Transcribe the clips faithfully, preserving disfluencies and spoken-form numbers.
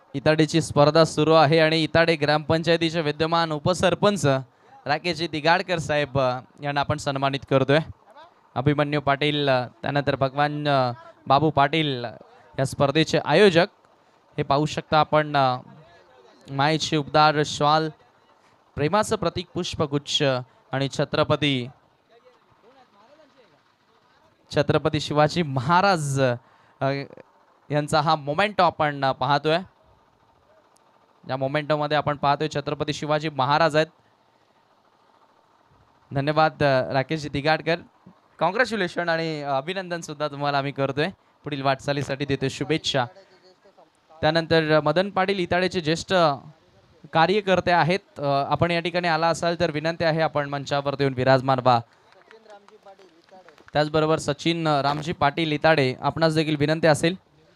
इताडेची स्पर्धा सुरू आहे आणि इताडे ग्रामपंचायतीचे विद्यमान उपसरपंच राकेशजी दिगाडकर साहेब यांना आपण सन्मानित करतोय. अभिमन्यू पाटील, त्यानंतर भगवान बाबू पाटील या स्पर्धेचे आयोजक. हे पाहू शकता आपण, मायेची उबदार श्वाल, प्रेमाचं प्रतीक पुष्पगुच्छ आणि छत्रपती छत्रपती शिवाजी महाराज यांचा हा मोमेंटो आपण पाहतोय. या मोमेंटो मध्ये आपण पाहतोय छत्रपती शिवाजी महाराज आहेत. धन्यवाद राकेशजी दिगाडकर, कॉंग्रॅच्युलेशन आणि अभिनंदन सुद्धा तुम्हाला आम्ही करतोय. पुढील वाटचालीसाठी देतोय शुभेच्छा. त्यानंतर मदन पाटील इताडेचे ज्येष्ठ कार्यकर्ते आहेत. आपण या ठिकाणी आला असाल तर विनंती आहे आपण मंचावर येऊन विराजमान व्हा. त्याचबरोबर सचिन रामजी पाटील इताडे आपणास देखील विनंती असेल.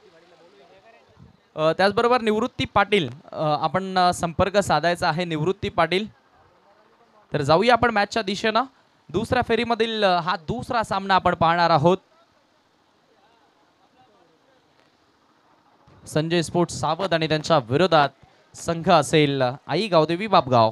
त्याचबरोबर निवृत्ती पाटील आपण संपर्क साधायचा आहे. निवृत्ती पाटील, तर जाऊया आपण मॅचच्या दिशेनं. दुसऱ्या फेरीमधील हा दुसरा सामना आपण पाहणार आहोत. संजय स्पोर्ट्स सावध आणि त्यांच्या विरोधात संघ असेल आई गावदेवी बापगाव.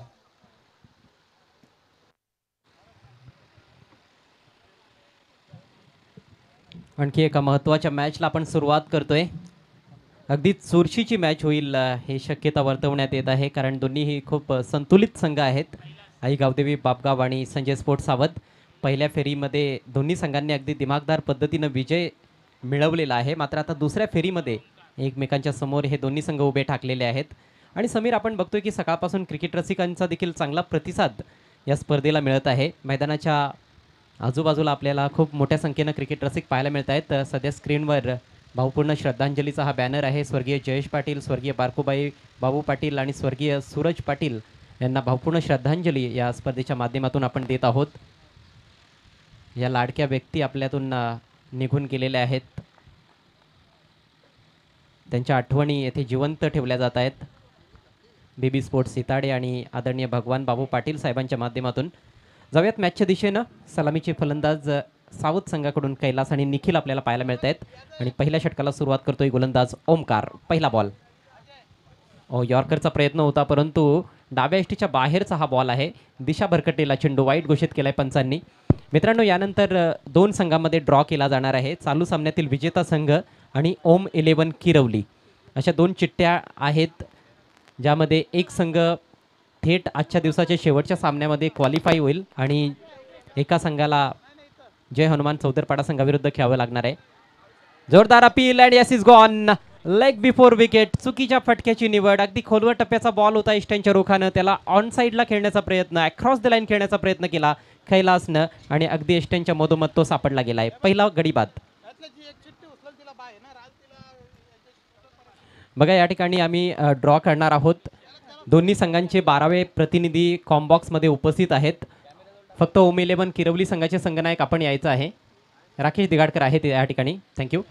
आणखी एका महत्त्वाच्या मॅचला आपण सुरुवात करतोय. अगदी चुरशीची मॅच होईल हे शक्यता वर्तवण्यात येत आहे, कारण दोन्हीही खूप संतुलित संघ आहेत. आई गावदेवी बापगाव आणि संजय स्पोर्ट्स सावध. पहिल्या फेरीमध्ये दोन्ही संघांनी अगदी दिमागदार पद्धतीनं विजय मिळवलेला आहे. मात्र आता दुसऱ्या फेरीमध्ये एकमेकांच्या समोर हे दोन्ही संघ उभे ठाकलेले आहेत. आणि समीर, आपण बघतोय की सकाळपासून क्रिकेट रसिकांचा देखील चांगला प्रतिसाद या स्पर्धेला मिळत आहे. मैदानाच्या आजूबाजूला आपल्याला खूप मोठ्या संख्येनं क्रिकेट रसिक पाहायला मिळत आहेत. सध्या स्क्रीनवर भावपूर्ण श्रद्धांजलीचा हा बॅनर आहे. स्वर्गीय जयेश पाटील, स्वर्गीय बारकुबाई बाबू पाटील आणि स्वर्गीय सूरज पाटील यांना भावपूर्ण श्रद्धांजली या स्पर्धेच्या माध्यमातून आपण देत आहोत. या लाडक्या व्यक्ती आपल्यातून निघून गेलेल्या आहेत. त्यांच्या आठवणी येथे जिवंत ठेवल्या जात आहेत. बेबी स्पोर्ट्स इताडे आणि आदरणीय भगवान बाबू पाटील साहेबांच्या माध्यमातून. जाऊयात मॅचच्या दिशेनं. सलामीचे फलंदाज सावध संघाकडून कैलास आणि निखिल आपल्याला पाहायला मिळत आहेत. आणि पहिल्या षटकाला सुरुवात करतोय गोलंदाज ओमकार. पहिला बॉल. ओ, यॉर्करचा प्रयत्न होता, परंतु डाव्या एष्टीच्या बाहेरचा हा बॉल आहे. दिशा भरकटेला चेंडू वाईट घोषित केलाय पंचांनी. मित्रांनो, यानंतर दोन संघांमध्ये ड्रॉ केला जाणार आहे. चालू सामन्यातील विजेता संघ आणि ओम इलेवन किरवली अशा दोन चिठ्ठ्या आहेत, ज्यामध्ये एक संघ थेट आजच्या दिवसाच्या शेवटच्या सामन्यामध्ये क्वालिफाय होईल आणि एका संघाला जय हनुमान चौदरपाडा संघाविरुद्ध खेळावं लागणार आहे. जोरदार appeal and yes is gone. Leg before wicket. चुकीच्या फटक्याची निवड. अगदी खोलवर टप्प्याचा बॉल होता इष्टांच्या रोखानं. त्याला ऑन साईडला खेळण्याचा प्रयत्न, अक्रॉस द लाईन खेळण्याचा प्रयत्न केला कैलासनं आणि अगदी इष्टांच्या मधोमध तो सापडला गेलाय. पहिला गडी बाद. बघा, या ठिकाणी आम्ही ड्रॉ करणार आहोत. दोन्ही संघांचे बारावे प्रतिनिधी कॉम्बॉक्समध्ये उपस्थित आहेत. फक्त ओम इलेवन किरवली संघाचे संघनायक आपण यायचं आहे. राकेश दिगाडकर आहेत या ठिकाणी. थँक्यू.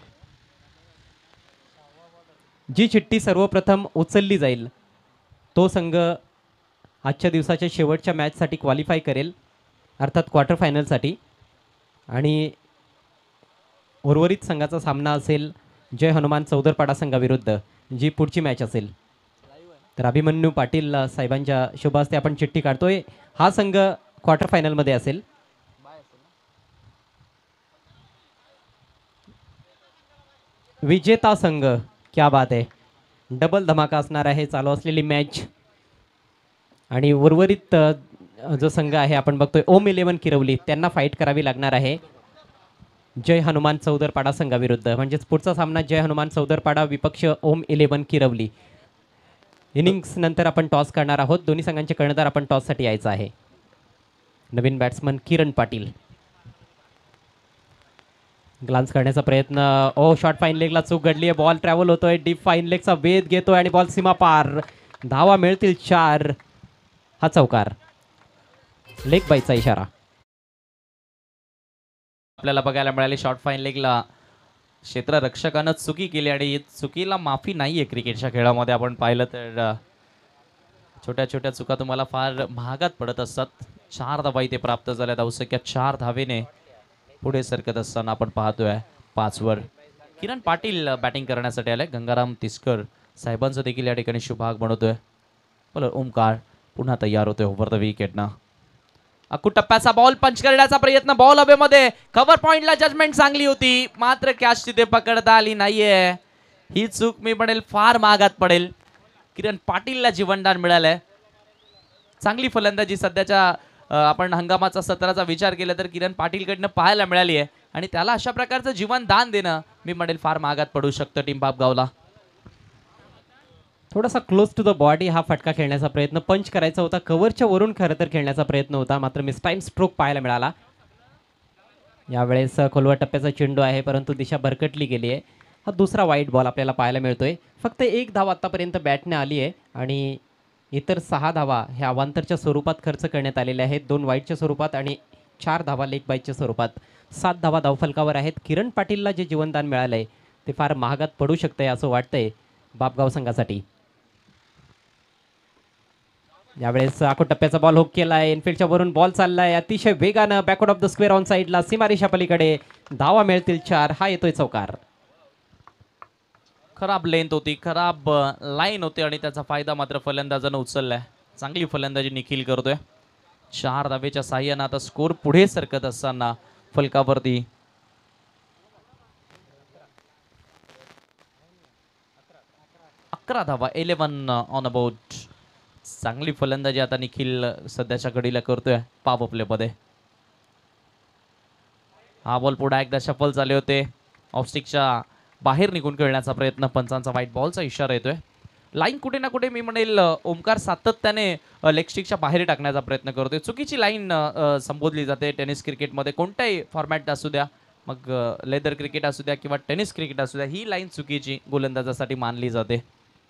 जी चिठ्ठी सर्वप्रथम उचलली जाईल तो संघ आजच्या दिवसाच्या शेवटच्या मॅचसाठी क्वालिफाय करेल, अर्थात क्वार्टर फायनलसाठी. आणि उर्वरित संघाचा सामना असेल जय हनुमान चौदरपाडा संघाविरुद्ध, जी पुढची मॅच असेल. तर अभिमन्यू पाटील साहेबांच्या शुभ हस्ते आपण चिठ्ठी काढतोय. हा संघ क्वार्टर फायनलमध्ये असेल. विजेता संघ, क्या बात आहे. डबल धमाका असणार आहे चालू असलेली मॅच. आणि उर्वरित जो संघ आहे आपण बघतोय ओम इलेवन किरवली, त्यांना फाईट करावी लागणार आहे जय हनुमान चौदरपाडा संघाविरुद्ध. म्हणजेच पुढचा सामना जय हनुमान चौदरपाडा विपक्ष ओम इलेवन किरवली. इनिंग्स नंतर आपण टॉस करणार आहोत. दोन्ही संघांचे कर्णधार आपण टॉससाठी यायचं आहे. नवीन बॅट्समन किरण पाटील. ग्लान्स करण्याचा प्रयत्न. ओ, शॉर्ट फाईन लेगला चूक घडली आहे. बॉल ट्रॅव्हल होतोय. डीप फाईन लेगचा वेध घेतोय आणि बॉल सीमा पार. धावा मिळतील चार. हा चौकार. लेग बाईचा इशारा आपल्याला बघायला मिळाली. शॉर्ट फाईन लेगला क्षेत्ररक्षकानं चुकी केली आणि चुकीला माफी नाहीये क्रिकेटच्या खेळामध्ये. आपण पाहिलं तर छोट्या छोट्या चुका तुम्हाला फार महागात पडत असतात. चार धावा इथे प्राप्त झाल्या. धावसंख्या चार धावेने पुढे सरकत असताना आपण पाहतोय पाचवर. किरण पाटील बॅटिंग करण्यासाठी आले. गंगाराम तिसकर साहेबांचं देखील या ठिकाणी शुभाग बनवतोय. बोलर ओमकार पुन्हा तयार होतोय ओव्हर द विकेटनं. अकू टप्प्याचा बॉल पंच करण्याचा प्रयत्न, बॉल हवेमध्ये, कव्हर पॉइंटला जजमेंट चांगली होती मात्र कॅच तिथे पकडता आली नाहीये. ही चूक मी म्हणेल फार महागात पडेल. किरण पाटीलला जीवनदान मिळालंय. चांगली फलंदाजी सध्याच्या अ, आपण हंगामाचा सत्राचा विचार केला तर किरण पाटीलकडनं पाहायला मिळाली आहे आणि त्याला अशा प्रकारचं जीवनदान देणं मी म्हणेल फार महागात पडू शकतं टीम बापगावला. थोडासा क्लोज टू द बॉडी हा फटका खेळण्याचा प्रयत्न पंच करायचा होता, कव्हरच्या वरून खरं तर खेळण्याचा प्रयत्न होता मात्र मिस टाइम स्ट्रोक पाहायला मिळाला. यावेळेस खोलवा टप्प्याचा चेंडू आहे परंतु दिशा भरकटली गेली आहे. हा दुसरा वाईट बॉल आपल्याला पाहायला मिळतोय. फक्त एक धाव आतापर्यंत बॅटने आली आहे आणि इतर सहा धावा ह्या अवांतरच्या स्वरूपात खर्च करण्यात आलेल्या आहेत. दोन वाईटच्या स्वरूपात आणि चार धावा लेग बाईटच्या स्वरूपात. सात धावा धावफलकावर आहेत. किरण पाटीलला जे जीवनदान मिळालं आहे ते फार महागात पडू शकतंय असं वाटतंय बापगाव संघासाठी. यावेळेस आखो टप्प्याचा बॉल हुक केलाय, इनफिल्डच्या वरून बॉल चाललाय अतिशय वेगानं backward of the square on साईडला, सीमारेषा पलीकडे. धावा मिळतील चार. हा येतोय चौकार. खराब लेंथ होती, खराब लाईन होती आणि त्याचा फायदा मात्र फलंदाजानं उचललाय. चांगली फलंदाजी निखिल करतोय. चार धावेच्या साह्यानं आता स्कोर पुढे सरकत असताना फलकावरती अकरा धावा, इलेव्हन ऑन अबाउट. चांगली फलंदाजी आता निखिल सध्याच्या घडीला करतोय पॉवर प्ले मध्ये. हा बॉल पुढे एकदा शफल झाले होते. ऑफस्टिकच्या बाहेर निघून खेळण्याचा प्रयत्न, पंचांचा व्हाईट बॉलचा इशारा येतोय. लाईन कुठे ना कुठे मी म्हणेल ओमकार सातत्याने लेग स्टिकच्या बाहेर टाकण्याचा प्रयत्न करतोय. चुकीची लाईन संबोधली जाते टेनिस क्रिकेटमध्ये. कोणताही फॉर्मॅट असू द्या, मग लेदर क्रिकेट असू द्या किंवा टेनिस क्रिकेट असू द्या, ही लाईन चुकीची गोलंदाजासाठी मानली जाते.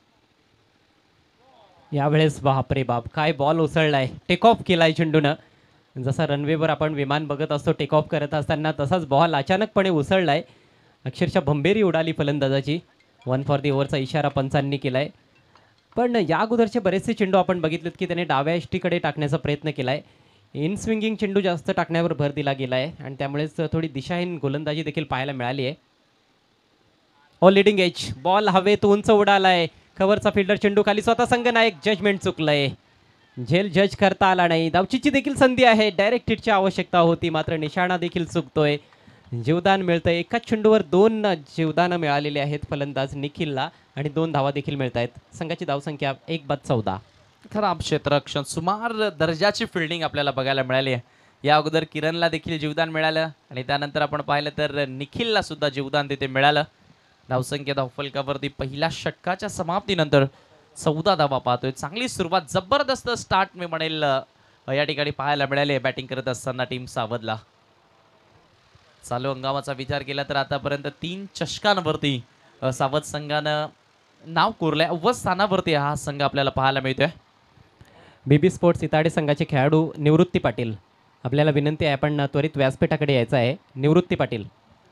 यावेळेस बापरे बाप काय बॉल उसळलाय. टेक ऑफ केलाय चेंडूनं. जसा रनवेवर आपण विमान बघत असतो टेक ऑफ करत असताना तसाच बॉल अचानकपणे उसळलाय. अक्षरशः भंबेरी उडाली फलंदाजाची. वन फॉर दी ओव्हरचा इशारा पंचांनी केलाय. पण या अगोदरचे बरेचसे चेंडू आपण बघितलेत की त्याने डाव्या एष्टीकडे टाकण्याचा प्रयत्न केलाय. इन स्विंगिंग चेंडू जास्त टाकण्यावर भर दिला गेलाय आणि त्यामुळेच थोडी दिशाहीन गोलंदाजी देखील पाहायला मिळाली आहे. ऑल लिडिंग एज बॉल हवेत उंच उडालाय. कव्हरचा फिल्डर चेंडू खाली, स्वतः संघनायक. जजमेंट चुकलंय. झेल जज करता आला नाही. धावचीची देखील संधी आहे. डायरेक्ट हिटची आवश्यकता होती मात्र निशाणा देखील चुकतोय. जीवदान मिळतंय. एकाच चेंडूवर दोन जीवदानं मिळालेले आहेत फलंदाज निखिलला आणि दोन धावा देखील मिळत आहेत. संघाची धावसंख्या एक बाद चौदा. खराब क्षेत्ररक्षण, सुमार दर्जाची फिल्डिंग आपल्याला बघायला मिळाली आहे. या अगोदर किरणला देखील जीवदान मिळालं आणि त्यानंतर आपण पाहिलं तर निखिलला सुद्धा जीवदान तिथे मिळालं. धावसंख्या धावफलकावरती पहिल्या षटकाच्या समाप्तीनंतर चौदा धावा पाहतोय. चांगली सुरुवात, जबरदस्त स्टार्ट मी म्हणेल या ठिकाणी पाहायला मिळाले बॅटिंग करत असताना टीम सावधला. चालू हंगामाचा विचार केला तर आतापर्यंत तीन चषकांवरती सावध संघानं नाव कोरलंय. अव्वल स्थानावरती हा संघ आपल्याला पाहायला मिळतोय. बीबी स्पोर्ट्स इताडे संघाचे खेळाडू निवृत्ती पाटील, आपल्याला विनंती आहे आपण त्वरित व्यासपीठाकडे यायचं आहे. निवृत्ती पाटील.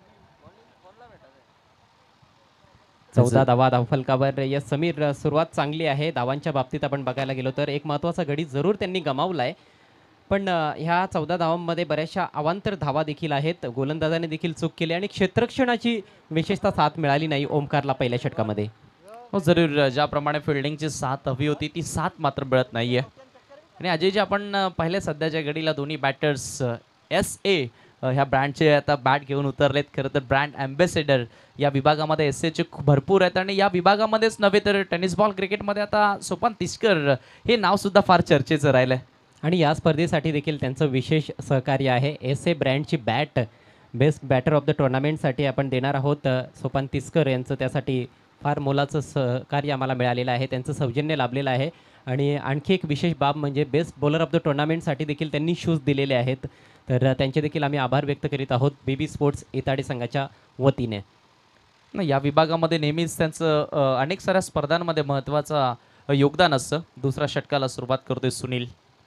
चौदा धावा धावफलकावर. यस समीर, सुरुवात चांगली आहे. धावांच्या बाबतीत आपण बघायला गेलो तर एक महत्त्वाचा गडी जरूर त्यांनी गमावलाय पण ह्या चौदा धावांमध्ये बऱ्याचशा अवांतर धावा देखील आहेत. गोलंदाजाने देखील चूक केली आणि क्षेत्ररक्षणाची विशेषतः साथ मिळाली नाही ओमकारला पहिल्या षटकामध्ये. हो जरूर, ज्याप्रमाणे फिल्डिंगची साथ हवी होती ती साथ मात्र मिळत नाहीये. आणि अजय जे आपण पाहिले सध्याच्या घडीला दोन्ही बॅटर्स एस ए ह्या ब्रँडचे आता बॅट घेऊन उतरलेत. खरं तर ब्रँड ॲम्बेसेडर या विभागामध्ये एस एचे भरपूर आहेत आणि या विभागामध्येच नव्हे तर टेनिस बॉल क्रिकेटमध्ये आता सोपान तिस्कर हे नावसुद्धा फार चर्चेचं राहिलं आहे. आणि या स्पर्धेसाठी देखील त्यांचं विशेष सहकार्य आहे. एस ए ब्रँडची bat best batter of the टुर्नामेंटसाठी आपण देणार आहोत. सोपान तिस्कर यांचं त्यासाठी फार मोलाचं सहकार्य आम्हाला मिळालेलं आहे. त्यांचं सौजन्य लाभलेलं आहे. आणि आणखी एक विशेष बाब म्हणजे बेस्ट बॉलर ऑफ द टुर्नामेंटसाठी देखील त्यांनी शूज दिलेले आहेत. तर त्यांचे देखील आम्ही आभार व्यक्त करीत आहोत बीबी स्पोर्ट्स इताडे संघाच्या वतीने. या विभागामध्ये नेहमीच त्यांचं अनेक साऱ्या स्पर्धांमध्ये महत्त्वाचं योगदान असतं. दुसऱ्या षटकाला सुरुवात करतोय सुनील.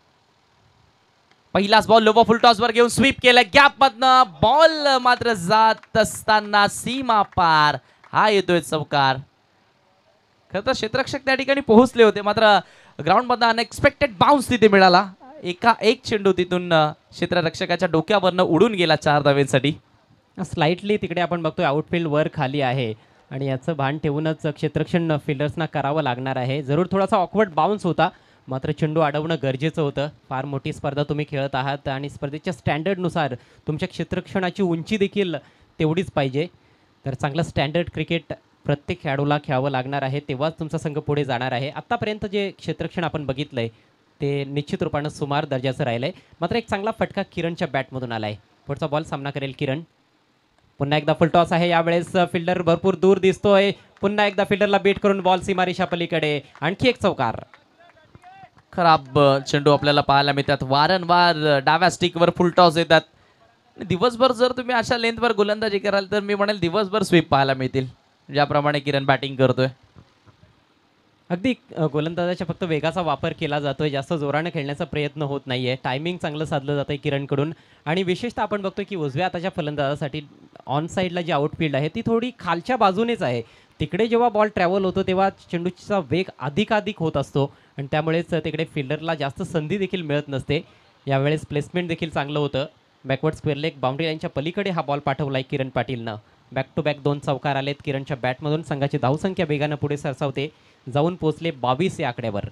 पहिलाच बॉल लोबो फुल टॉसवर घेऊन स्वीप केलं गॅप मधनं. बॉल मात्र जात असताना सीमा पार. हा येतोय चौकार. खरं तर क्षेत्ररक्षक त्या ठिकाणी पोहोचले होते मात्र ग्राउंड मधनं अनएक्सपेक्टेड बाउन्स तिथे मिळाला. एका एक चेंडू तिथून क्षेत्ररक्षकाच्या डोक्यावरनं उडून गेला चार धावेसाठी. स्लाइटली तिकडे आपण बघतोय आउटफील्ड वर खाली आहे आणि याचं भान ठेवूनच क्षेत्ररक्षण फिल्डर्सना करावं लागणार आहे. जरूर थोडासा ऑकवर्ड बाउन्स होता, मात्र चेंडू अडवणं गरजेचं होतं. फार मोठी स्पर्धा तुम्ही खेळत आहात आणि स्पर्धेच्या स्टँडर्डनुसार तुमच्या क्षेत्ररक्षणाची उंची देखील तेवढीच पाहिजे. तर चांगलं स्टँडर्ड क्रिकेट प्रत्येक खेळाडूला खेळावं लागणार आहे, तेव्हाच तुमचा संघ पुढे जाणार आहे. आत्तापर्यंत जे क्षेत्ररक्षण आपण बघितलं आहे ते निश्चित रूपानं सुमार दर्जाचं राहिलं आहे. मात्र एक चांगला फटका किरणच्या बॅटमधून आला आहे. पुढचा बॉल सामना करेल किरण. पुन्हा एकदा फुल टॉस आहे. यावेळेस फिल्डर भरपूर दूर दिसतोय. पुन्हा एकदा फिल्डरला बीट करून बॉल सीमारेषा पलीकडे. आणखी एक चौकार. खराब अ, चेंडू आपल्याला पाहायला मिळतात. वारंवार अ, डाव्या स्टिकवर फुल टॉस येतात. दिवसभर जर तुम्ही अशा लेंथवर गोलंदाजी कराल तर मी म्हणेल दिवसभर स्वीप पाहायला मिळतील, ज्याप्रमाणे किरण बॅटिंग करतोय. अगदी अ, गोलंदाजाच्या फक्त वेगाचा वापर केला जातोय, जास्त जोराने खेळण्याचा प्रयत्न होत नाहीये. टायमिंग चांगलं साधलं जातंय किरणकडून. आणि विशेषतः आपण बघतोय की उजव्या हाताच्या फलंदाजासाठी ऑन साईडला जी आउटफील्ड आहे ती थोडी खालच्या बाजूनेच आहे. तिकडे जेव्हा बॉल ट्रॅव्हल होतो तेव्हा चेंडूचा वेग अधिकाधिक होत असतो आणि त्यामुळेच तिकडे फिल्डरला जास्त संधी देखील मिळत नसते. यावेळेस प्लेसमेंट देखील चांगलं होतं. बॅकवर्ड स्क्वेअर लेग बाउंड्री लाईनच्या पलीकडे हा बॉल पाठवलाय किरण पाटीलनं. बॅक टू बॅक दोन चौकार आलेत किरणच्या बॅटमधून. संघाची धावसंख्या वेगानं पुढे सरसावते, जाऊन पोहोचले बावीस या आकड्यावर.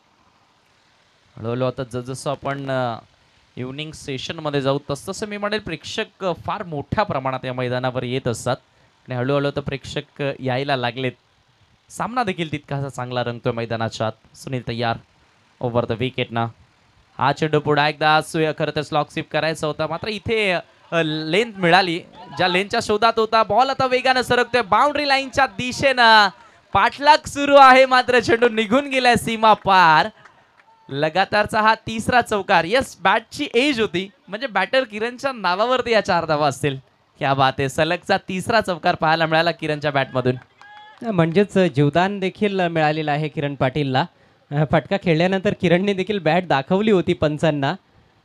हळूहळू आता जसजसं आपण इव्हनिंग सेशनमध्ये जाऊ तसतसं मी म्हणेल प्रेक्षक अ, फार मोठ्या प्रमाणात या मैदानावर येत असतात आणि हळूहळू तर प्रेक्षक अ, यायला लागलेत. सामना देखील तितकासा चांगला रंगतोय मैदानाच्या आत. सुनील तयार ओव्हर द विकेट ना. हा चेंडू पुढा एकदा सु- खरं तर स्लॉक स्वीप करायचा होता, मात्र इथे लेंथ मिळाली. ज्या लेनच्या शोधात होता बॉल आता वेगानं सरकतोय बाउंड्री लाईनच्या दिशेनं. पाठलाग सुरू आहे, मात्र चेंडू निघून गेलाय सीमा पार. लगातारचा हा तिसरा चौकार. येस, बॅटची एज होती, म्हणजे बॅटर किरणच्या नावावरती या चार धावा असतील. क्या बात आहे. सलगचा तिसरा चौकार पाहायला मिळाला किरणच्या बॅटमधून. म्हणजेच जीवदान देखील मिळालेलं आहे किरण पाटीलला. अ, फटका खेळल्यानंतर किरणने देखील बॅट दाखवली होती पंचांना.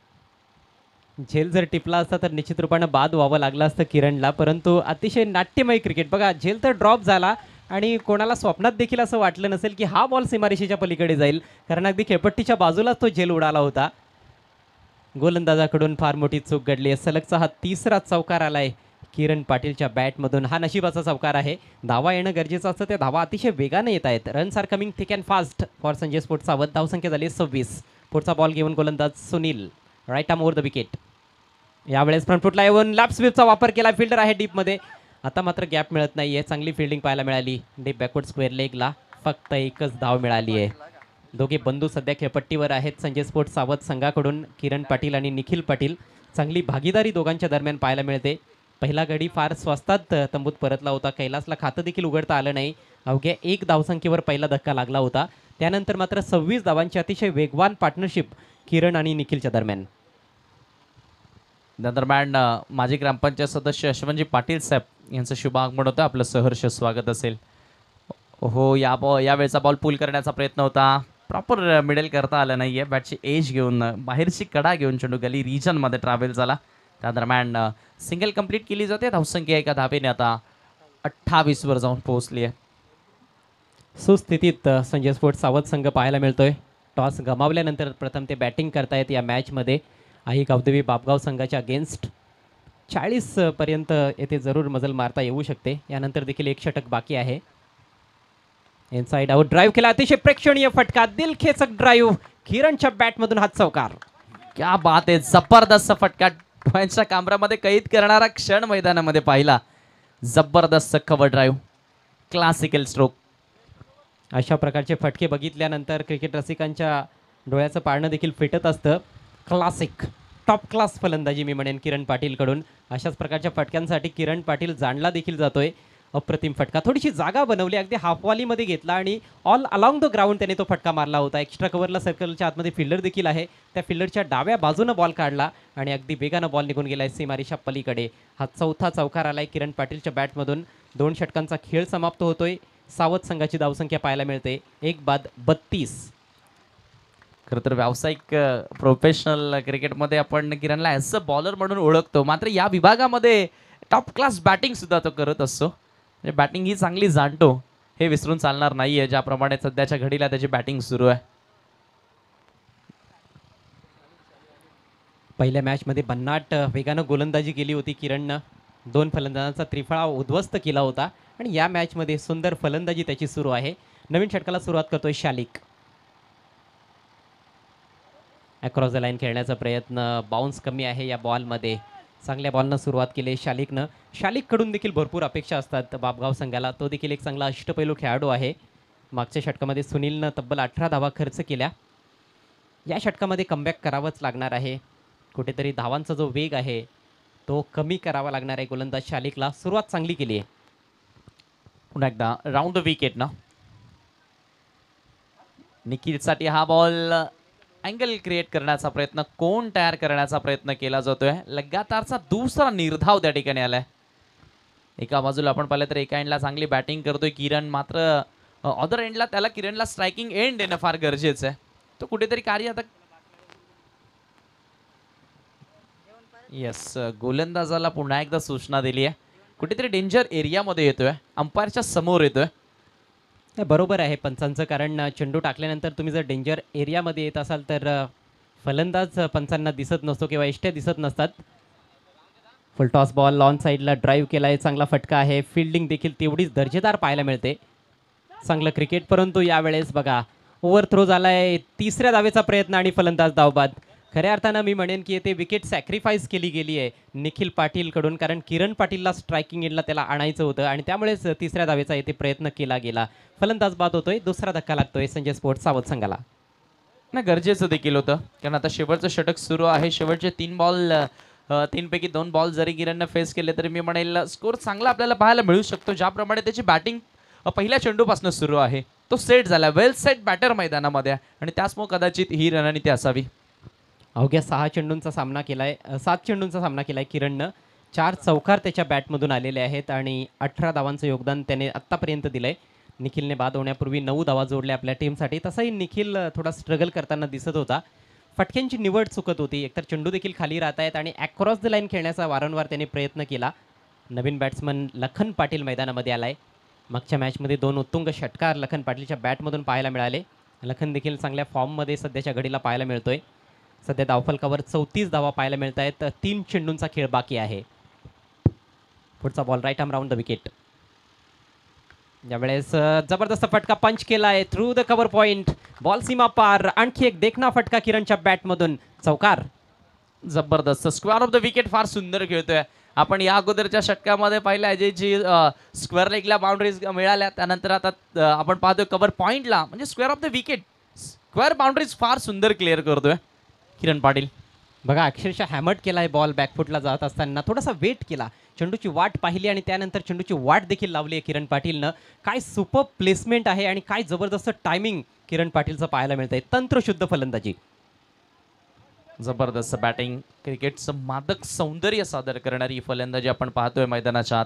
झेल जर टिपला असता तर निश्चित रूपानं बाद व्हावं लागलं असतं किरणला, परंतु अतिशय नाट्यमय क्रिकेट. बघा, झेल तर ड्रॉप झाला आणि कोणाला स्वप्नात देखील असं वाटलं नसेल की हा बॉल सीमारेषेच्या पलीकडे जाईल, कारण अगदी खेळपट्टीच्या बाजूलाच तो झेल उडाला होता. गोलंदाजाकडून फार मोठी चूक घडली आहे. सलगचा हा तिसरा चौकार आलाय किरण पाटीलच्या बॅटमधून. हा नशिबाचा चौकार आहे. धावा येणं गरजेचं असतं, त्या धावा अतिशय वेगाने येत आहेत. Runs are coming thick and fast for Sanjay sports सावध. धावसंख्या झाली सव्वीस. पुढचा बॉल घेऊन गोलंदाज Sunil right arm over the wicket. यावेळेस फ्रंट फुटला येऊन लॅप स्वीपचा वापर केला. फिल्डर आहे डीपमध्ये. आता मात्र गॅप मिळत नाहीये. चांगली फिल्डिंग पाहायला मिळाली. डीप बॅकवर्ड स्क्वेअर लेगला फक्त एकच धाव मिळाली आहे. दोघे बंधू सध्या खेळपट्टीवर आहेत. संजय स्पोर्ट्स सावध संघाकडून किरण पाटील आणि निखिल पाटील. चांगली भागीदारी दोघांच्या दरम्यान पाहायला मिळते. पहिला गडी फार स्वस्तात तंबूत परतला होता. कैलासला खातं देखील उघडता आलं नाही. अवघ्या एक धावसंख्येवर पहिला धक्का लागला होता. त्यानंतर मात्र सव्वीस धावांची अतिशय वेगवान पार्टनरशिप किरण आणि निखिलच्या दरम्यान. दरम्यान अ, माजी ग्रामपंचायत सदस्य यशवंतजी पाटील साहेब यांचं शुभ आगमन होतं. आपलं सहर्ष स्वागत असेल. हो, या बॉ यावेळेचा बॉल पूल करण्याचा प्रयत्न होता, प्रॉपर मिडल करता आलं नाही आहे. बॅटची एज घेऊन अ, बाहेरची कडा घेऊन चेंडू गली रिजनमध्ये ट्रॅव्हल झाला. त्या दरम्यान सिंगल कंप्लीट केली जाते. धावसंख्या एका धावेने आता अठ्ठावीसवर जाऊन पोहोचली आहे. सुस्थितीत अ, संजय स्पोर्ट्स सावध संघ पाहायला मिळतोय. टॉस गमावल्यानंतर प्रथम ते बॅटिंग करतायत या मॅचमध्ये. आई गावदेवी बापगाव संघाच्या अगेन्स्ट चाळीस पर्यंत येथे जरूर मजल मारता येऊ शकते. यानंतर देखील एक षटक बाकी आहे. इनसाइड आउट ड्राईव्ह केला. अतिशय प्रेक्षणीय फटका, दिलखेचक ड्राईव्ह. किरणच्या बॅटमधून हा चौकार. क्या बात आहे. जबरदस्त फटका, डोळ्यांच्या कांबरामध्ये कैद करणारा क्षण मैदानामध्ये पाहिला. जबरदस्त कव्हर ड्राईव्ह, क्लासिकल स्ट्रोक. अशा प्रकारचे फटके बघितल्यानंतर क्रिकेट रसिकांच्या डोळ्याचं पारणं देखील फिटत असतं. क्लासिक टॉप क्लास फलंदाजी मी म्हणेन किरण पाटीलकडून. अशाच प्रकारच्या फटक्यांसाठी किरण पाटील जाणला देखील जातोय. अप्रतिम फटका, थोडीशी जागा बनवली, अगदी हाफवालीमध्ये घेतला आणि ऑल अलॉंग द ग्राउंड त्याने तो फटका मारला होता. एक्स्ट्रा कव्हरला सर्कलच्या आतमध्ये फिल्डर देखील आहे. त्या फिल्डरच्या डाव्या बाजूनं बॉल काढला आणि अगदी वेगानं बॉल निघून गेलाय सीमारेषा पलीकडे. हा चौथा चौकार आलाय किरण पाटीलच्या बॅटमधून. दोन षटकांचा खेळ समाप्त होतोय. सावध संघाची धावसंख्या पाहायला मिळते एक बाद बत्तीस. खरं तर व्यावसायिक प्रोफेशनल क्रिकेटमध्ये आपण किरणला ॲज अ बॉलर म्हणून ओळखतो, मात्र या विभागामध्ये टॉप क्लास बॅटिंग सुद्धा तो करत असतो. म्हणजे बॅटिंग ही चांगली जाणतो, हे विसरून चालणार नाही आहे. ज्याप्रमाणे सध्याच्या घडीला त्याची बॅटिंग सुरू आहे. पहिल्या मॅचमध्ये भन्नाट वेगानं गोलंदाजी केली होती किरणनं. दोन फलंदाजांचा त्रिफळा उद्ध्वस्त केला होता आणि या मॅचमध्ये सुंदर फलंदाजी त्याची सुरू आहे. नवीन षटकाला सुरुवात करतोय शालिक. अक्रॉस द लाईन खेळण्याचा प्रयत्न, बाउन्स कमी आहे या बॉलमध्ये. चांगल्या बॉलनं सुरुवात केली शालिकनं. शालिककडून देखील भरपूर अपेक्षा असतात बापगाव संघाला. तो देखील एक चांगला अष्टपैलू खेळाडू आहे. मागच्या षटकामध्ये सुनीलनं तब्बल अठरा धावा खर्च केल्या. या षटकामध्ये कमबॅक करावंच लागणार आहे. कुठेतरी धावांचा जो वेग आहे तो कमी करावा लागणार आहे गोलंदाज शालिकला. सुरुवात चांगली केली आहे. पुन्हा एकदा राऊंड द विकेट ना. निखिलसाठी हा बॉल अँगल क्रिएट करण्याचा प्रयत्न, कोण तयार करण्याचा प्रयत्न केला जातोय. लगातारचा दुसरा निर्धाव त्या ठिकाणी आलाय. एका बाजूला आपण पाहिलं तर एका एंडला चांगली बॅटिंग करतोय किरण, मात्र अदर एंडला त्याला किरणला स्ट्रायकिंग एंड देणं फार गरजेचं आहे. तो कुठेतरी कार्य आता येस गोलंदाजाला पुन्हा एकदा सूचना दिली आहे. कुठेतरी डेंजर एरियामध्ये येतोय, अंपायरच्या समोर येतोय. बरोबर आहे पंचांचं, कारण चेंडू टाकल्यानंतर तुम्ही जर डेंजर एरियामध्ये येत असाल तर फलंदाज पंचांना दिसत नसतो किंवा एष्ट्या दिसत नसतात. फुल टॉस बॉल लॉन साईडला ड्राईव्ह केला आहे, चांगला फटका आहे. फिल्डिंग देखील तेवढीच दर्जेदार पाहायला मिळते. चांगलं क्रिकेट, परंतु यावेळेस बघा ओव्हर थ्रो झाला आहे. तिसऱ्या धावेचा प्रयत्न आणि फलंदाज धावबाद. खऱ्या अर्थानं मी म्हणेन की ते विकेट सॅक्रिफाईस केली गेली आहे निखिल पाटीलकडून, कारण किरण पाटीलला स्ट्रायकिंग एंडला त्याला आणायचं होतं आणि त्यामुळेच तिसऱ्या धावेचा येथे प्रयत्न केला गेला. फलंदाज बाद होतोय. दुसरा धक्का लागतोय संजय स्पोर्ट्स सावध संघाला. ना गरजेचं देखील होतं, कारण आता शेवटचं षटक सुरू आहे. शेवटचे तीन बॉल तीन पैकी दोन बॉल जरी किरणनं फेस केले तरी मी म्हणेल स्कोर चांगला आपल्याला पाहायला मिळू शकतो. ज्याप्रमाणे त्याची बॅटिंग पहिल्या चेंडूपासून सुरू आहे तो सेट झाला, वेल सेट बॅटर मैदानामध्ये, आणि त्याचमुळे कदाचित ही रणनीती असावी. अवघ्या सहा चेंडूंचा सामना केलाय, सात चेंडूंचा सामना केलाय किरणनं. चार चौकार त्याच्या बॅटमधून आलेले आहेत आणि अठरा धावांचं योगदान त्याने आत्तापर्यंत दिलंय. निखिलने बाद होण्यापूर्वी नऊ धावा जोडल्या आपल्या टीमसाठी. तसाही निखिल थोडा स्ट्रगल करताना दिसत होता. फटक्यांची निवड चुकत होती, एकतर चेंडू देखील खाली राहत आहेत आणि अक्रॉस द लाईन खेळण्याचा वारंवार त्याने प्रयत्न केला. नवीन बॅट्समन लखन पाटील मैदानामध्ये आलाय. मागच्या मॅचमध्ये दोन उत्तुंग षटकार लखन पाटीलच्या बॅटमधून पाहायला मिळाले. लखन देखील चांगल्या फॉर्ममध्ये सध्याच्या घडीला पाहायला मिळतोय. सध्या धावफलकावर चौतीस धावा पाहायला मिळत आहेत. तीन चेंडूंचा खेळ बाकी आहे. पुढचा ball right arm round the wicket. यावेळेस जबरदस्त फटका पंच केला आहे through the cover point. Ball सीमा पार. आणखी एक देखना फटका किरणच्या बॅटमधून. चौकार. जबरदस्त स्क्वेअर ऑफ द विकेट फार सुंदर खेळतोय. आपण या अगोदरच्या षटकामध्ये पाहिलं आहे जी स्क्वेअर लेगला बाउंड्रीज मिळाल्या, त्यानंतर आता आपण पाहतोय कव्हर पॉइंटला, म्हणजे square off the wicket square boundaries फार सुंदर क्लिअर करतोय किरण पाटील. बघा अक्षरशः हॅमर्ड केलाय बॉल. बॅकफुटला जात असताना थोडासा वेट केला, चेंडूची वाट पाहिली आणि त्यानंतर चेंडूची वाट देखील लावली आहे किरण पाटीलनं. काय सुपर प्लेसमेंट आहे आणि काय जबरदस्त टायमिंग किरण पाटीलचं पाहायला मिळतंय. तंत्रशुद्ध फलंदाजी. जबरदस्त बॅटिंग, क्रिकेटचं मादक सौंदर्य सादर करणारी फलंदाजी आपण पाहतोय मैदानाच्या आत.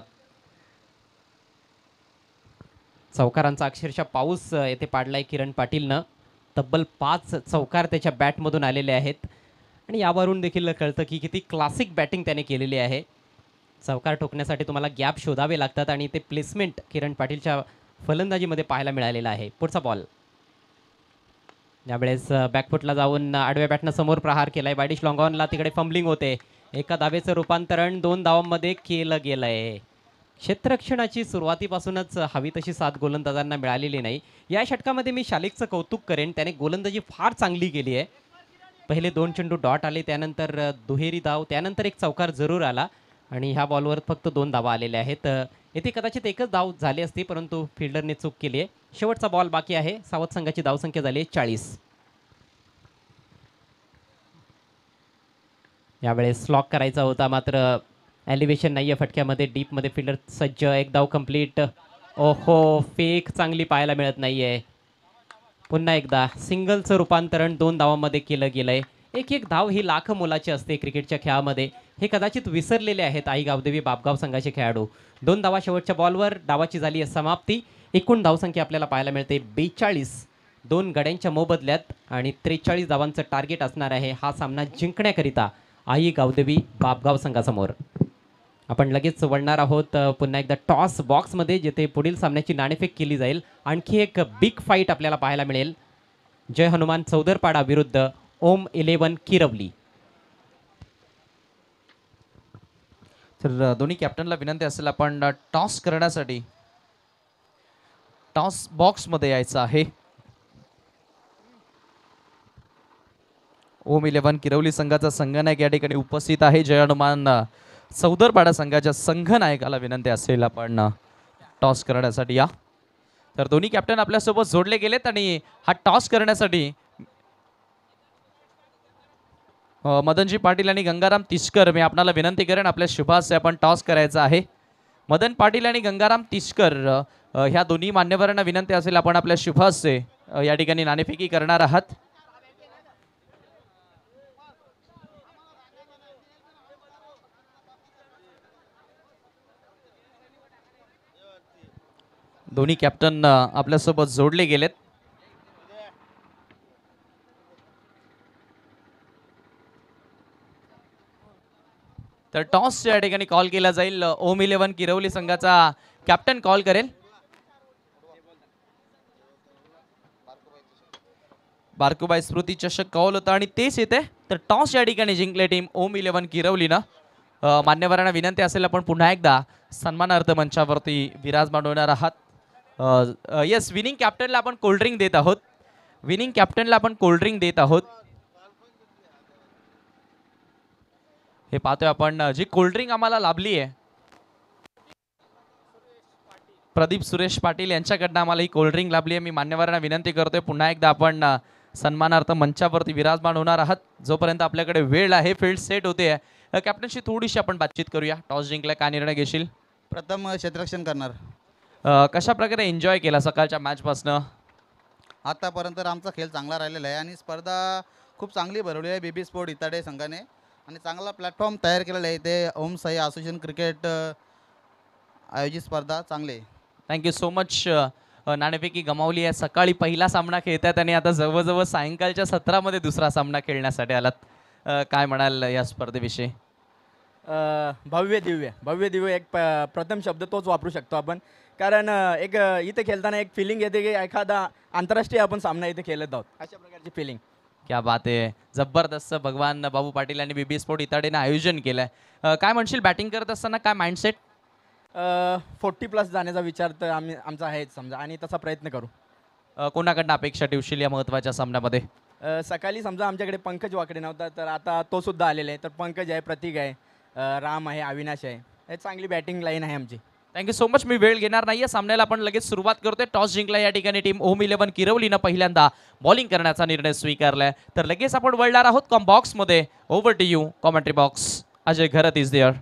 चौकारांचा अक्षरशः पाऊस येथे पाडलाय किरण पाटीलनं. तब्बल पाच चौकार त्याच्या बॅटमधून आलेले आहेत आणि यावरून देखील कळतं की किती क्लासिक बॅटिंग त्याने केलेली आहे. चौकार ठोकण्यासाठी तुम्हाला गॅप शोधावे लागतात आणि ते प्लेसमेंट किरण पाटीलच्या फलंदाजीमध्ये पाहायला मिळालेलं आहे. पुढचा बॉल. यावेळेस बॅकफुटला जाऊन आडव्या बॅटनं समोर प्रहार केलाय. बायडिश लॉंगॉनला तिकडे फंबलिंग होते. एका धावेचं रूपांतरण दोन धावांमध्ये केलं गेलं आहे. क्षेत्ररक्षणाची सुरुवातीपासूनच हवी तशी साथ गोलंदाजांना मिळालेली नाही. या षटकामध्ये मी शालिकचं कौतुक करेन, त्याने गोलंदाजी फार चांगली केली आहे. पहिले दोन चेंडू डॉट आले, त्यानंतर दुहेरी धाव, त्यानंतर एक चौकार जरूर आला आणि ह्या बॉलवर फक्त दोन धावा आलेल्या आहेत. येथे कदाचित एकच धाव झाली असती, परंतु फिल्डरने चूक केली आहे. शेवटचा बॉल बाकी आहे. सावध संघाची धावसंख्या झाली आहे चाळीस. यावेळेस स्लॉक करायचा होता, मात्र एलिव्हेशन नाही आहे फटक्यामध्ये. डीपमध्ये फिल्डर सज्ज. एक धाव कंप्लीट. ओहो, फेक चांगली पाहायला मिळत नाही आहे. पुन्हा एकदा सिंगलचं रूपांतरण दोन धावांमध्ये केलं गेलं आहे. एक एक धाव ही लाख मोलाची असते क्रिकेटच्या खेळामध्ये. हे कदाचित विसरलेले आहेत आई गावदेवी बापगाव संघाचे खेळाडू. दोन धावा शेवटच्या बॉलवर. डावाची झाली आहे समाप्ती. एकूण धावसंख्या आपल्याला पाहायला मिळते बेचाळीस. दोन गड्यांच्या मोबदल्यात आणि त्रेचाळीस धावांचं टार्गेट असणार आहे हा सामना जिंकण्याकरिता आई गावदेवी बापगाव संघासमोर. आपण लगेच वळणार आहोत पुन्हा एकदा टॉस बॉक्समध्ये, जिथे पुढील सामन्याची नाणेफेक केली जाईल. आणखी एक बिग फाईट आपल्याला पाहायला मिळेल. जय हनुमान चौदरपाडा विरुद्ध ओम इलेव्हन किरवली. तर अ, दोन्ही कॅप्टनला विनंती असेल आपण टॉस करण्यासाठी टॉस बॉक्समध्ये यायचं आहे. ओम इलेव्हन किरवली संघाचा संघनायक या ठिकाणी उपस्थित आहे. जय हनुमान अ, चौदरपाडा संघाच्या संघनायकाला विनंती असेल आपण अ, टॉस करण्यासाठी या. तर दोन्ही कॅप्टन आपल्यासोबत जोडले गेलेत आणि हा टॉस करण्यासाठी अ, मदनजी पाटील आणि गंगाराम तिसकर मी आपणाला विनंती करेन आपल्या शुभास आपण टॉस करायचा आहे. मदन पाटील आणि गंगाराम तिसकर अ, अ, ह्या दोन्ही मान्यवरांना विनंती असेल आपण आपल्या शुभासचे अ, या ठिकाणी नाणेफेकी करणार आहात. दोन्ही कॅप्टन अ, आपल्यासोबत जोडले गेलेत. तर टॉस या ठिकाणी कॉल केला जाईल. ओम इलेव्हन किरवली संघाचा कॅप्टन कॉल करेल. बारकुबाई स्मृती चषक कॉल होता आणि तेच येते. तर टॉस या ठिकाणी जिंकले टीम ओम इलेव्हन किरवलीनं. अ, मान्यवरांना विनंती असेल आपण पुन्हा एकदा सन्मानार्थ मंचावरती विराजमान होणार आहात. येस, विनिंग कॅप्टनला आपण कोल्ड्रिंक देत आहोत. विनिंग कॅप्टनला आपण कोल्ड्रिंक देत आहोत. हे पाहतोय आपण अ, जी कोल्ड्रिंक आम्हाला लाभली आहे प्रदीप सुरेश पाटील यांच्याकडनं आम्हाला ही कोल्ड्रिंक लाभली आहे. मी मान्यवरांना विनंती करतोय पुन्हा एकदा आपण अ, सन्मानार्थ मंचावरती विराजमान होणार आहात. जोपर्यंत आपल्याकडे वेळ आहे, फील्ड सेट होते आहे, कॅप्टनशी थोडीशी आपण बातचीत करूया. टॉस जिंकला, काय निर्णय घेशील? प्रथम क्षेत्ररक्षण करणार. अ, कशा प्रकारे एन्जॉय केला सकाळच्या मॅचपासनं? आतापर्यंत तर आमचा खेळ चांगला राहिलेला आहे आणि स्पर्धा खूप चांगली भरवली आहे बेबी स्पोर्ट इताडे संघाने आणि चांगला प्लॅटफॉर्म तयार केलेला आहे. ते ओम साई असोसिएशन क्रिकेट अ, आयोजित स्पर्धा चांगली आहे. Thank you so much. नाणेफेकी गमावली आहे. सकाळी पहिला सामना खेळतात आणि आता जवळजवळ सायंकाळच्या सत्रामध्ये दुसरा सामना खेळण्यासाठी आलात. अ, काय म्हणाल या स्पर्धेविषयी? अ, भव्य दिव्य भव्य दिव्य एक प- प्रथम शब्द तोच वापरू शकतो आपण. कारण अ, एक अ, इथे खेळताना एक फिलिंग येते की एखादा आंतरराष्ट्रीय आपण सामना इथे खेळत आहोत अशा प्रकारची फिलिंग. क्या बात आहे. जबरदस्त. भगवान बाबू पाटील आणि बीबी स्पोर्ट इताडेनं आयोजन केलंय. अ, काय म्हणशील बॅटिंग करत असताना काय माइंडसेट? फोर्टी प्लस जाण्याचा विचार तर आम्ही आमचा आहेच समजा आणि तसा प्रयत्न करू. कोणाकडनं अपेक्षा ठेवशील या महत्त्वाच्या सामन्यामध्ये? अ, सकाळी समजा आमच्याकडे पंकज वाकडे नव्हता तर आता तो सुद्धा आलेला आहे. तर पंकज आहे, प्रतीक आहे, अ, राम आहे, अविनाश आहे. हे चांगली बॅटिंग लाईन आहे आमची. Thank you so much. मी वेळ घेणार नाहीये. सामन्याला आपण लगेच सुरुवात करतोय. टॉस जिंकला या ठिकाणी टीम ओम इलेव्हन किरवलीनं पहिल्यांदा बॉलिंग करण्याचा निर्णय स्वीकारलाय. तर लगेच आपण वळणार आहोत कॉम बॉक्समध्ये. Over to you commentary box. Ajay Gharat is there.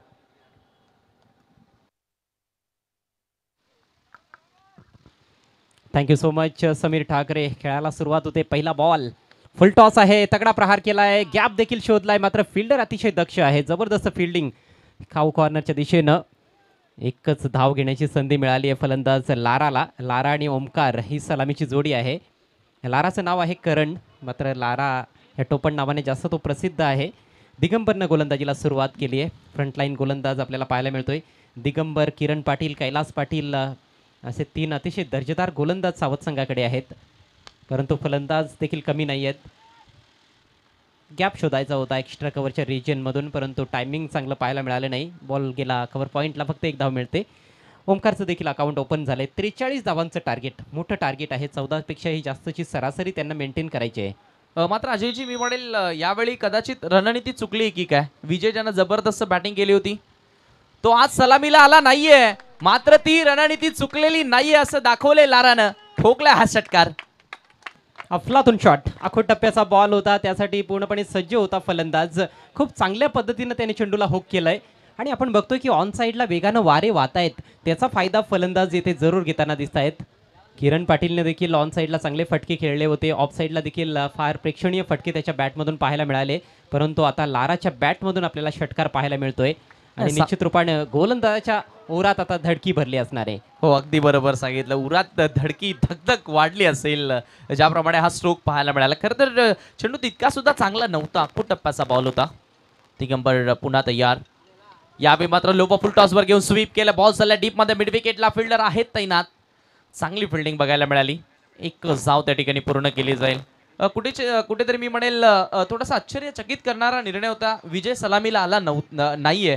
Thank you so much Sameer Thackeray. खेळायला सुरुवात होते. पहिला बॉल फुल टॉस आहे. तगडा प्रहार केला आहे. गॅप देखील शोधलाय. मात्र फिल्डर अतिशय दक्ष आहे. जबरदस्त फिल्डिंग. खाऊ कॉर्नरच्या दिशेनं एकच धाव घेण्याची संधी मिळाली आहे फलंदाज लाराला. लारा आणि ओमकार ही सलामीची जोडी आहे. लाराचं नाव आहे करण, मात्र लारा ह्या टोपण नावाने जास्त तो प्रसिद्ध आहे. दिगंबरनं गोलंदाजीला सुरुवात केली आहे. फ्रंटलाईन गोलंदाज आपल्याला पाहायला मिळतोय. दिगंबर, किरण पाटील, कैलास पाटील असे तीन अतिशय दर्जेदार गोलंदाज सावध संघाकडे आहेत. परंतु फलंदाज देखील कमी नाही आहेत. गॅप शोधायचा होता एक्स्ट्रा कव्हरच्या रिजनमधून, परंतु टायमिंग चांगलं पाहायला मिळालं नाही. बॉल गेला कव्हर पॉईंटला, फक्त एक धाव मिळते. ओमकारचं देखील अकाउंट ओपन झालंय. त्रेचाळीस धावांचं टार्गेट, मोठं टार्गेट आहे. चौदापेक्षाही जास्तची सरासरी त्यांना मेंटेन करायची आहे. अ, मात्र अजयजी मी म्हणेल अ, यावेळी कदाचित रणनीती चुकली की काय? विजय ज्यानं जबरदस्त बॅटिंग केली होती तो आज सलामीला आला नाहीये, मात्र ती रणनीती चुकलेली नाहीये असं दाखवलंय लारानं. ठोकलाय हा षटकार. अफलातून शॉट. आखो टप्प्याचा बॉल होता, त्यासाठी पूर्णपणे सज्ज होता फलंदाज. खूप चांगल्या पद्धतीनं त्याने चेंडूला हुक केलंय आणि आपण बघतोय की ऑन साईडला वेगानं वारे वाहत आहेत. त्याचा फायदा फलंदाज येथे जरूर घेताना दिसत आहेत. किरण पाटीलने देखील ऑन साईडला चांगले फटके खेळले होते. ऑफ साईडला देखील अ, फार प्रेक्षणीय फटके त्याच्या बॅटमधून पाहायला मिळाले. परंतु आता लाराच्या बॅटमधून आपल्याला षटकार पाहायला मिळतोय आणि सा- निश्चित रूपाने गोलंदाजाच्या ओरात आता धडकी भरली असणार आहे. हो, अगदी बरोबर सांगितलं. उरात धडकी धकधक वाढली असेल ज्याप्रमाणे हा स्ट्रोक पाहायला मिळाला. खरं तर अ, चेंडू तितका सुद्धा चांगला नव्हता. खूप टप्प्याचा बॉल होता. दिगंबर पुन्हा तयार. यावेळी मात्र लो फुल टॉसवर घेऊन स्वीप केलं. बॉल चालला डीपमध्ये. मिड विकेटला फिल्डर आहेत तैनात. चांगली फिल्डिंग बघायला मिळाली. एक जाव त्या ठिकाणी पूर्ण केली जाईल. अ, कुठे कुठेतरी मी म्हणेल अ, थोडासा आश्चर्यचकित करणारा निर्णय होता. विजय सलामीला आला नव्ह न- नाहीये.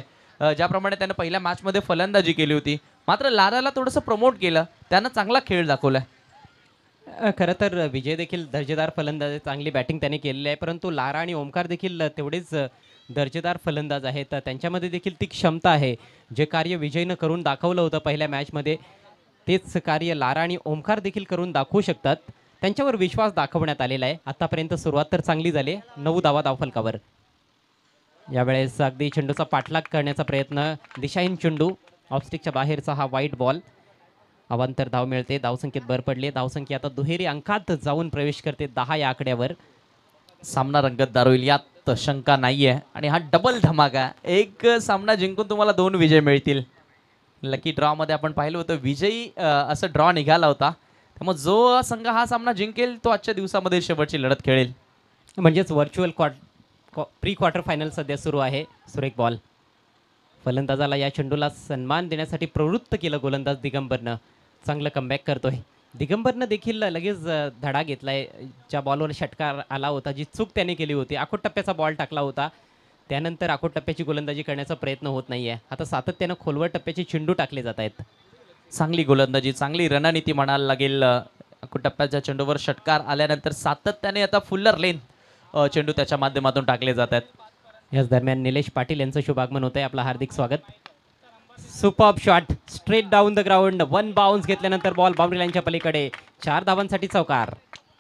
अ, ज्याप्रमाणे त्यानं पहिल्या मॅचमध्ये फलंदाजी केली होती, मात्र लाराला थोडंसं प्रमोट केलं, त्यानं चांगला खेळ दाखवलाय. अ, खरं तर विजय देखील दर्जेदार फलंदाज आहे, चांगली बॅटिंग त्याने केलेली आहे, परंतु लारा आणि ओमकार देखील अ, तेवढेच अ, दर्जेदार फलंदाज आहेत. त्यांच्यामध्ये देखील ती क्षमता आहे. जे कार्य विजयनं करून दाखवलं होतं पहिल्या मॅचमध्ये, तेच कार्य लारा आणि ओमकार देखील करून दाखवू शकतात. त्यांच्यावर विश्वास दाखवण्यात आलेला आहे. आतापर्यंत सुरुवात तर चांगली झाली, नऊ धावा धावफलकावर. यावेळेस अगदी चेंडूचा पाठलाग करण्याचा प्रयत्न, दिशाहीन चेंडू, ऑफस्टिकच्या बाहेरचा हा वाईट बॉल. अवांतर धाव मिळते, धावसंख्येत भर पडली. धावसंख्या आता दुहेरी अंकात जाऊन प्रवेश करते दहा या आकड्यावर. सामना रंगतदार होईल यात शंका नाहीये. आणि हा डबल धमाका, एक सामना जिंकून तुम्हाला दोन विजय मिळतील. लकी ड्रॉ मध्ये आपण पाहिलं होतं विजयी अ, असं ड्रॉ निघाला होता. त्यामुळे जो संघ हा सामना जिंकेल तो आजच्या दिवसामध्ये शेवटची लढत खेळेल. म्हणजेच व्हर्च्युअल क्वार्ट प्री क्वार्टर फायनल सध्या सुरू आहे. सुरेख बॉल, फलंदाजाला या चेंडूला सन्मान देण्यासाठी प्रवृत्त केलं गोलंदाज दिगंबरनं. चांगलं कमबॅक करतोय दिगंबरनं देखील. लगेच अ, धडा घेतलाय. ज्या बॉलवर षटकार आला होता, जी चूक त्याने केली होती, आखोट टप्प्याचा बॉल टाकला होता, त्यानंतर आखोट टप्प्याची गोलंदाजी करण्याचा प्रयत्न होत नाहीये. आता सातत्यानं खोलवर टप्प्याचे चेंडू टाकले जात आहेत. चांगली गोलंदाजी, चांगली रणनीती म्हणायला लागेल. अ, टप्प्याच्या चेंडूवर षटकार आल्यानंतर सातत्याने आता फुल्लर लेन अ, चेंडू त्याच्या माध्यमातून टाकले जात आहेत. याच दरम्यान निलेश पाटील यांचं शुभागमन होत आहे. आपलं हार्दिक स्वागत. Superb shot, straight down the ground, one bounce घेतल्यानंतर बॉल बाउंड्री लाईनच्या पलीकडे. चार धावांसाठी चौकार.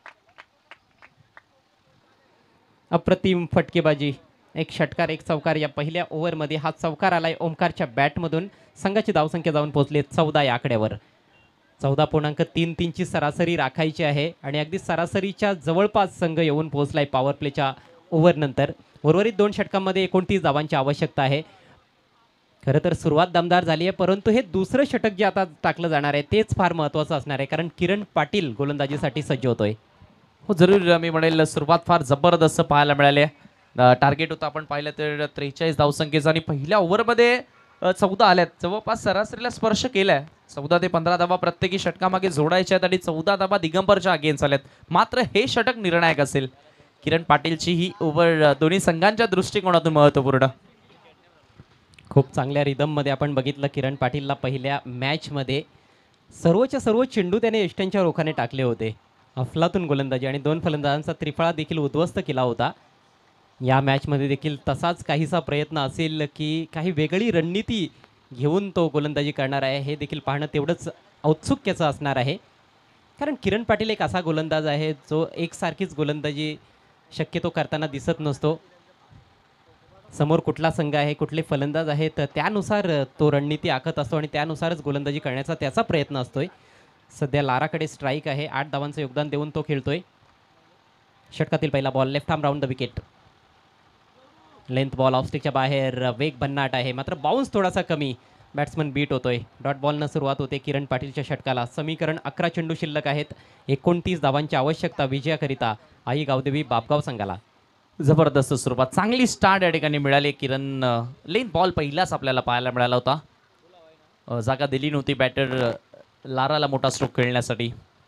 अप्रतिम फटकेबाजी, एक षटकार एक चौकार. या पहिल्या ओव्हरमध्ये हा चौकार आलाय ओमकारच्या बॅटमधून. संघाची धावसंख्या जाऊन पोहोचली चौदा या आकड्यावर. चौदा पूर्णांक तीन तीनची सरासरी राखायची आहे आणि अगदी सरासरीच्या जवळपास संघ येऊन पोहोचलाय पॉवर प्लेच्या ओव्हरनंतर. उर्वरित दोन षटकांमध्ये एकोणतीस धावांची आवश्यकता आहे. खरं तर सुरुवात दमदार झाली आहे, परंतु हे दुसरं षटक जे आता टाकलं जाणार आहे तेच फार महत्त्वाचं असणार आहे, कारण किरण पाटील गोलंदाजीसाठी सज्ज होतोय. हो जरूर, मी म्हणेल सुरुवात फार जबरदस्त पाहायला मिळाली. टार्गेट होतं आपण पाहिलं तर त्रेचाळीस धावसंख्येचं आणि पहिल्या ओव्हरमध्ये चौदा आल्यात. जवळपास सरासरीला स्पर्श केलाय. चौदा ते पंधरा धावा प्रत्येकी षटकामागे जोडायच्या आहेत आणि चौदा धावा दिगंबरच्या अगेन्स्ट आल्यात. मात्र हे षटक निर्णायक असेल. किरण पाटीलची ही ओव्हर दोन्ही संघांच्या दृष्टिकोनातून महत्त्वपूर्ण. खूप चांगल्या रिदममध्ये आपण बघितलं किरण पाटीलला. पहिल्या मॅचमध्ये सर्वच्या सर्व चेंडू त्याने यष्ट्यांच्या रोखाने टाकले होते. अफलातून गोलंदाजी आणि दोन फलंदाजांचा त्रिफळा देखील उद्ध्वस्त केला होता. या मॅचमध्ये देखील तसाच काहीसा प्रयत्न असेल की काही वेगळी रणनीती घेऊन तो गोलंदाजी करणार आहे, हे देखील पाहणं तेवढंच औत्सुक्याचं असणार आहे. कारण किरण पाटील एक असा गोलंदाज आहे जो एकसारखीच गोलंदाजी शक्यतो करताना दिसत नसतो. समोर कुठला संघ आहे, कुठले फलंदाज आहेत, त्यानुसार तो रणनीती आखत असतो आणि त्यानुसारच गोलंदाजी करण्याचा त्याचा प्रयत्न असतोय. सध्या लाराकडे स्ट्राईक आहे. आठ धावांचं योगदान देऊन तो खेळतोय. षटकातील पहिला ball left arm round the wicket. Length ball ऑफस्टिकच्या बाहेर. वेग भन्नाट आहे, मात्र बाउन्स थोडासा कमी. बॅट्समन बीट होतोय. डॉट बॉलनं सुरुवात होते किरण पाटीलच्या षटकाला. समीकरण अकरा चेंडू शिल्लक आहेत. एकोणतीस धावांची आवश्यकता विजयाकरिता आई गावदेवी बापगाव संघाला. जबरदस्त सुरुवात, चांगली स्टार्ट या ठिकाणी मिळाली. किरण लेन बॉल पहिलाच आपल्याला पाहायला मिळाला होता. अ, जागा दिली नव्हती बॅटर लाराला मोठा स्ट्रोक खेळण्यासाठी.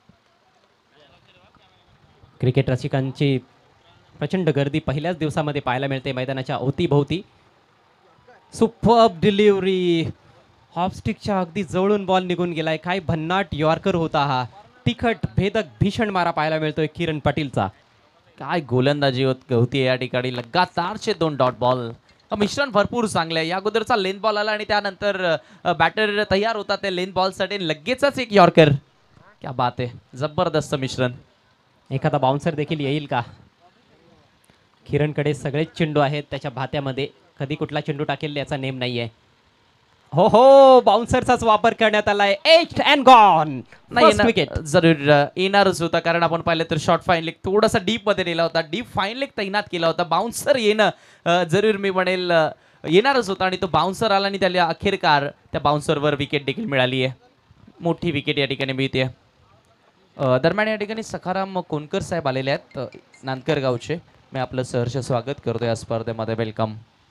क्रिकेट रसिकांची प्रचंड गर्दी पहिल्याच दिवसामध्ये पाहायला मिळते मैदानाच्या अवतीभोवती. सुपर्ब डिलिव्हरी, ऑफस्टिकच्या अगदी जवळून बॉल निघून गेलाय. काय भन्नाट यॉर्कर होता हा. तिखट भेदक भीषण मारा पाहायला मिळतोय किरण पाटीलचा. काय गोलंदाजी होत होती या ठिकाणी. लगातारचे दोन डॉट बॉल. मिश्रण भरपूर चांगलं आहे. या अगोदरचा लेन बॉल आला आणि त्यानंतर बॅटर तयार होता त्या लेन बॉलसाठी. लगेचच एक यॉर्कर. क्या बात आहे, जबरदस्त मिश्रण. एखादा बाउन्सर देखील येईल का? किरणकडे सगळेच चेंडू आहेत त्याच्या भात्यामध्ये. कधी कुठला चेंडू टाकेल याचा नेम नाही आहे. हो हो, बाउन्सरचाच वापर करण्यात आलाय. Edge and gone. नाही फर्स्ट येणार- विकेट. जरूर अ, येणारच होता, कारण आपण पाहिलं तर शॉर्ट फाईन लेग थोडासा डीप मध्ये नेला होता. डीप फाईन लेग तैनात केला होता. बाउन्सर येणं अ, जरूर मी म्हणेल अ, येणारच होता आणि तो बाउन्सर आला आणि त्याला अखेरकार त्या बाउन्सरवर विकेट देखील मिळाली आहे. मोठी विकेट या ठिकाणी मिळते. अ, दरम्यान या ठिकाणी सखाराम कोणकर साहेब आलेले आहेत अ, नांदकर गावचे. मी आपलं सहर्ष स्वागत करतो या स्पर्धेमध्ये. वेलकम.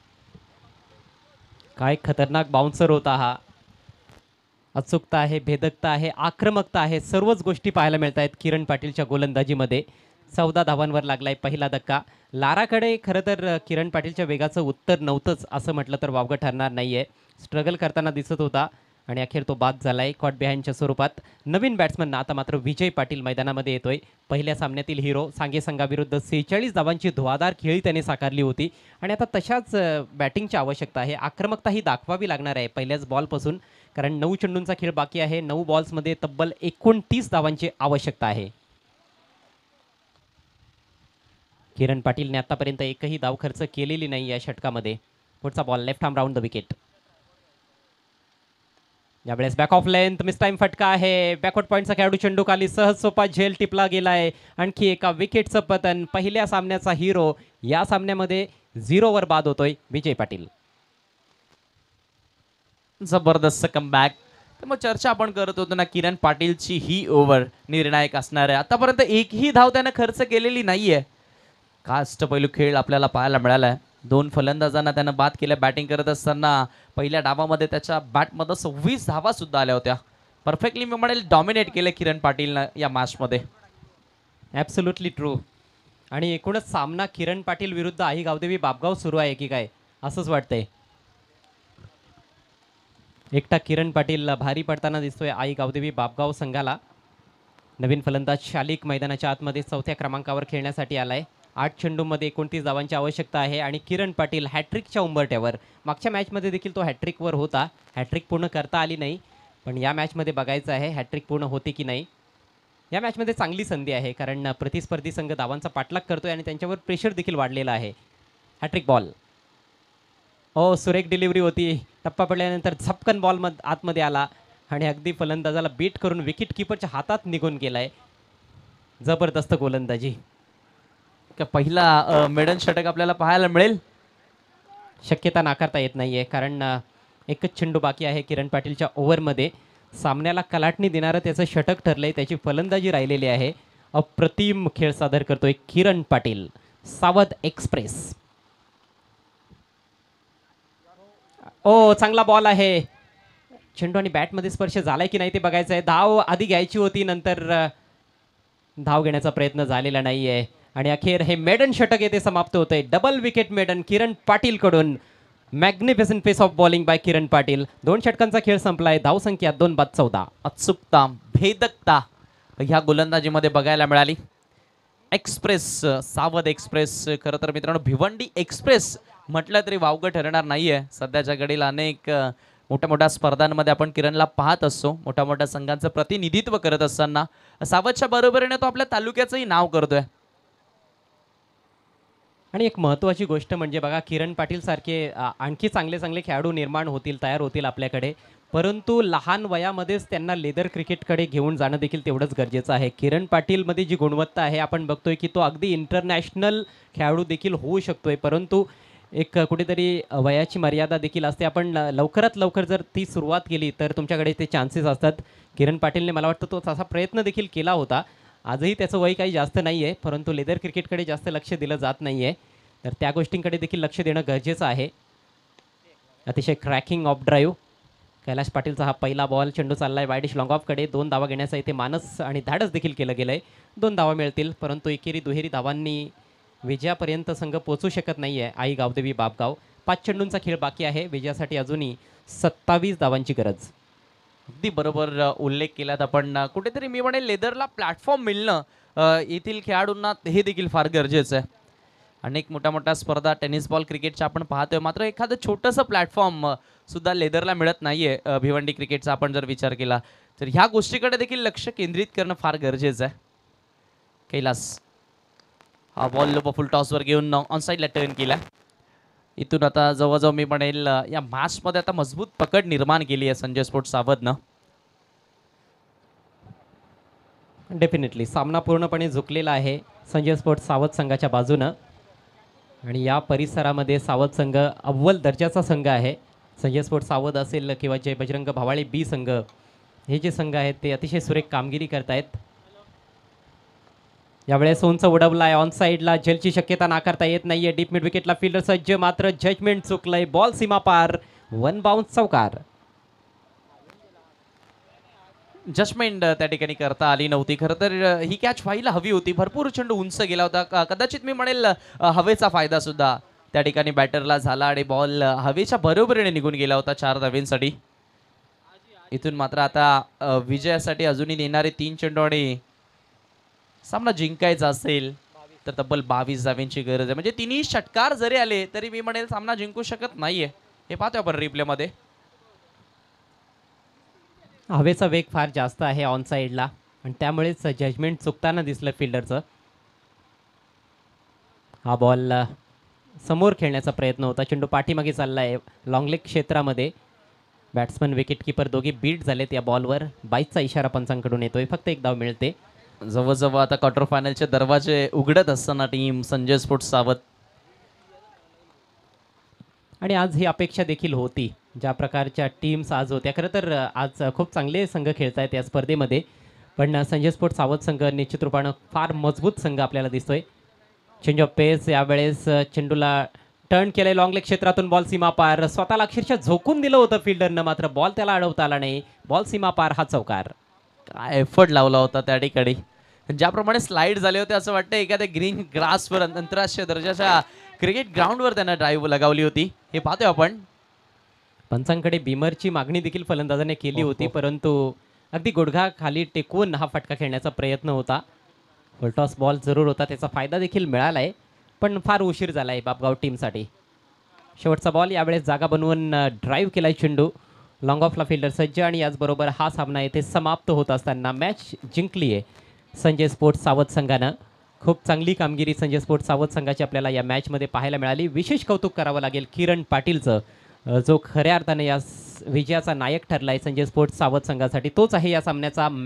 काय खतरनाक बाउन्सर होता हा. अचूकता आहे, भेदकता आहे, आक्रमकता आहे, सर्वच गोष्टी पाहायला मिळत आहेत किरण पाटीलच्या गोलंदाजीमध्ये. चौदा धावांवर लागलाय पहिला धक्का. लाराकडे खरं तर अ, किरण पाटीलच्या वेगाचं उत्तर नव्हतंच असं म्हटलं तर वावगं ठरणार नाहीये. स्ट्रगल करताना दिसत होता आणि अखेर तो बाद झालाय कॉट बिहाइंडच्या स्वरूपात. नवीन बॅट्समन आता मात्र विजय पाटील मैदानामध्ये येतोय. पहिल्या सामन्यातील हिरो सांगे संघाविरुद्ध सेहेचाळीस धावांची धुवाधार खेळी त्याने साकारली होती आणि आता तशाच अ, बॅटिंगची आवश्यकता आहे. आक्रमकता ही दाखवावी लागणार आहे पहिल्याच बॉलपासून, कारण नऊ चेंडूंचा खेळ बाकी आहे. नऊ बॉल्समध्ये तब्बल एकोणतीस धावांची आवश्यकता आहे. किरण पाटीलने आतापर्यंत एकही धाव खर्च केलेली नाही या षटकामध्ये. पुढचा ball left arm round the wicket. यावेळेस back of length mistime फटका आहे. बॅकवर्ड पॉईंटचा खेळाडू चेंडू खाली सहज सोपा झेल टिपला गेलाय. आणखी एका विकेटचं पतन. पहिल्या सामन्याचा हिरो या सामन्यामध्ये झिरोवर बाद होतोय विजय पाटील. जबरदस्त कमबॅक. तर मग चर्चा आपण करत होतो ना, किरण पाटीलची ही ओव्हर निर्णायक असणार आहे. आतापर्यंत एकही धाव त्यानं खर्च केलेली नाहीये. काष्टपैलू खेळ आपल्याला पाहायला मिळाला आहे. दोन फलंदाजांना त्यानं बाद केलं बॅटिंग करत असताना. पहिल्या डावामध्ये त्याच्या बॅटमध्ये सव्वीस धावा सुद्धा आल्या होत्या. परफेक्टली मी म्हणेल डॉमिनेट केलं किरण पाटीलनं या मॅचमध्ये. Absolutely true. आणि एकूणच सामना किरण पाटील विरुद्ध आई गावदेवी बापगाव सुरू आहे की काय असंच वाटतंय. एकटा किरण पाटील भारी पडताना दिसतोय आई गावदेवी बापगाव संघाला. नवीन फलंदाज शालिक मैदानाच्या आतमध्ये चौथ्या क्रमांकावर खेळण्यासाठी आलाय. आठ चेंडूमध्ये एकोणतीस धावांची आवश्यकता आहे आणि किरण पाटील हॅट्रिकच्या उंबरठ्यावर. मागच्या मॅचमध्ये देखील तो हॅट्रिकवर होता. हॅट्रिक पूर्ण करता आली नाही, पण या मॅचमध्ये बघायचं आहे हॅट्रिक पूर्ण होते की नाही. या मॅचमध्ये चांगली संधी आहे कारण प्रतिस्पर्धी संघ धावांचा पाठलाग करतोय आणि त्यांच्यावर प्रेशर देखील वाढलेला आहे. Hattrick ball. हो, सुरेख डिलिव्हरी होती. टप्पा पडल्यानंतर झपकन बॉल मध आतमध्ये आला आणि अगदी फलंदाजाला बीट करून विकेट किपरच्या हातात निघून गेलाय. जबरदस्त गोलंदाजी. का पहिला मेडन षटक आपल्याला पाहायला मिळेल? शक्यता नाकारता येत नाहीये कारण अ, एकच चेंडू बाकी आहे किरण पाटीलच्या ओव्हरमध्ये. सामन्याला कलाटणी देणारं त्याचं षटक ठरलंय. त्याची फलंदाजी राहिलेली आहे. अप्रतिम खेळ सादर करतोय किरण पाटील. सावध एक्सप्रेस. ओ, चांगला बॉल आहे. चेंडू आणि बॅटमध्ये स्पर्श झालाय की नाही ते बघायचं आहे. धाव आधी घ्यायची होती, नंतर अ, धाव घेण्याचा प्रयत्न झालेला नाहीये आणि अखेर हे मेडन षटक येथे समाप्त होते. Double wicket maiden Kiran Patil कडून. Magnificent phase of bowling by Kiran Patil. दोन षटकांचा खेळ संपलाय. धाव संख्या दोन बाद चौदा. अचूकता, भेदकता ह्या गोलंदाजीमध्ये बघायला मिळाली. एक्सप्रेस, सावध एक्सप्रेस. खरं तर मित्रांनो, भिवंडी एक्सप्रेस म्हटलं तरी वावगं ठरणार नाहीये. सध्याच्या घडीला अनेक अ, मोठ्या मोठ्या स्पर्धांमध्ये आपण किरणला पाहत असतो. मोठ्या मोठ्या संघांचं प्रतिनिधित्व करत असताना सावधच्या बरोबरीने तो आपल्या तालुक्याचंही नाव करतोय. आणि एक महत्त्वाची गोष्ट म्हणजे बघा, किरण पाटील सारखे आ, आणखी चांगले चांगले खेळाडू निर्माण होतील, तयार होतील आपल्याकडे, परंतु लहान वयामध्येच त्यांना लेदर क्रिकेटकडे घेऊन जाणं देखील तेवढंच गरजेचं आहे. किरण पाटीलमध्ये जी गुणवत्ता आहे आपण बघतोय की तो अगदी इंटरनॅशनल खेळाडू देखील होऊ शकतोय, परंतु एक कुठेतरी वयाची मर्यादा देखील असते. आपण ल- लवकरात लवकर जर ती सुरुवात केली तर तुमच्याकडे ते चान्सेस असतात. किरण पाटीलने मला वाटतं तो तसा प्रयत्न देखील केला होता. आजही त्याचं वय काही जास्त नाही आहे, परंतु लेदर क्रिकेटकडे जास्त लक्ष दिलं जात नाही आहे, तर त्या गोष्टींकडे देखील लक्ष देणं गरजेचं आहे. अतिशय क्रॅकिंग ऑफ ड्राईव्ह. कैलाश पाटीलचा हा पहिला बॉल. चेंडू चाललाय वायडिश लॉंग ऑफकडे. दोन धावा घेण्याचा इथे मानस आणि धाडस देखील केलं गेलंय. दोन धावा मिळतील, परंतु एकेरी दुहेरी धावांनी विजयापर्यंत संघ पोचू शकत नाही आहे आई गावदेवी बापगाव. पाच चेंडूंचा खेळ बाकी आहे. विजयासाठी अजूनही सत्तावीस धावांची गरज. अगदी बरोबर अ, उल्लेख केलात आपण. अ, कुठेतरी मी म्हणेल लेदरला प्लॅटफॉर्म मिळणं अ, येथील खेळाडूंना हे देखील फार गरजेचं आहे. अनेक मोठ्या मोठ्या स्पर्धा टेनिस बॉल क्रिकेटच्या आपण पाहतोय, मात्र एखादं छोटंसं प्लॅटफॉर्म सुद्धा लेदरला मिळत नाहीये. अ, भिवंडी क्रिकेटचा आपण जर विचार केला तर ह्या गोष्टीकडे देखील लक्ष केंद्रित करणं फार गरजेचं आहे. कैलास हा बॉल फुल टॉसवर घेऊन ऑन साईडला टर्न केला. इथून आता जवळजवळ मी म्हणेल अ, या मॅचमध्ये आता मजबूत पकड निर्माण केली आहे संजय स्पोर्ट्स सावधनं. डेफिनेटली सामना पूर्णपणे झुकलेला आहे संजय स्पोर्ट्स सावध संघाच्या बाजूनं आणि या परिसरामध्ये सावध संघ अव्वल दर्जाचा संघ आहे. संजय स्पोर्ट्स सावध असेल किंवा जे बजरंग भावाळे बी संघ, हे जे संघ आहेत ते अतिशय सुरेख कामगिरी करतायत. यावेळेस उंच उडवलाय ऑन साईडला. झेलची शक्यता नाकारता येत नाहीये. डीप मिड विकेटला फिल्डर सज्ज, मात्र जजमेंट चुकलंय. बॉल सीमा पार. वन बाउन्स चौकार. जजमेंट त्या ठिकाणी करता आली नव्हती. खरं तर अ, ही कॅच व्हायला हवी होती. भरपूर चेंडू उंच गेला होता. क- कदाचित मी म्हणेल अ, हवेचा फायदा सुद्धा त्या ठिकाणी बॅटरला झाला आणि बॉल हवेच्या बरोबरीने निघून गेला होता चार धावेंसाठी. इथून मात्र आता अ, विजयासाठी अजूनही येणारे तीन चेंडू आणि सामना जिंकायचा असेल तर तब्बल बावीस धावेंची गरज आहे. म्हणजे तिन्ही षटकार जरी आले तरी मी म्हणेल सामना जिंकू शकत नाहीये. हे पाहतोय आपण रिप्लेमध्ये. हवेचा वेग फार जास्त आहे ऑन साईडला आणि त्यामुळेच जजमेंट चुकताना दिसलं फिल्डरचं. हा बॉल समोर खेळण्याचा प्रयत्न होता. चेंडू पाठीमागे चालला आहे लॉंगलेग क्षेत्रामध्ये. बॅट्समन विकेटकीपर दोघे बीट झालेत या बॉलवर. बाईसचा इशारा पंचांकडून येतोय. फक्त एक धाव मिळते. जवळजवळ आता क्वार्टर फायनलचे दरवाजे उघडत असताना टीम संजय स्पोर्ट्स सावध. आणि आज ही अपेक्षा देखील होती. ज्या प्रकारच्या टीम्स आज होत्या, खरं तर आज खूप चांगले संघ खेळत आहेत या स्पर्धेमध्ये. पण संजय स्पोर्ट्स सावध संघ निश्चित रूपानं फार मजबूत संघ आपल्याला दिसतोय. चेंज ऑफ पेस यावेळेस चेंडूला टर्न केलंय लॉंग लेग क्षेत्रातून. बॉल सीमा पार. स्वतःला अक्षरशः झोकून दिलं होतं फिल्डरनं, मात्र बॉल त्याला अडवता आला नाही. बॉल सीमा पार. हा चौकार. काय एफर्ट लावला होता त्या ठिकाणी. ज्याप्रमाणे स्लाइड झाले होते असं वाटतं एखाद्या ग्रीन ग्रासवर आंतरराष्ट्रीय दर्जाच्या क्रिकेट ग्राउंडवर त्यांना ड्राईव्ह लगावली होती. हे पाहतोय आपण. पंचांकडे बीमरची मागणी देखील फलंदाजाने केली होती, परंतु अगदी गुडघा खाली टेकवून हा फटका खेळण्याचा प्रयत्न होता. फुलटॉस बॉल जरूर होता, त्याचा फायदा देखील मिळाला आहे, पण फार उशीर झाला आहे बापगाव टीमसाठी. शेवटचा बॉल यावेळेस जागा बनवून ड्राईव्ह केलाय चेंडू. लॉंग ऑफला फिल्डर सज्ज आणि याचबरोबर हा सामना येथे समाप्त होत असताना मॅच जिंकली आहे संजय स्पोर्ट्स सावध संघानं. खूप चांगली कामगिरी संजय स्पोर्ट्स सावध संघाची आपल्याला या मॅचमध्ये पाहायला मिळाली. विशेष कौतुक करावं लागेल किरण पाटीलचं, अ, जो खऱ्या अर्थाने या स- विजयाचा नायक ठरला आहे संजय स्पोर्ट्स सावध संघासाठी. तोच आहे या सामन्याचा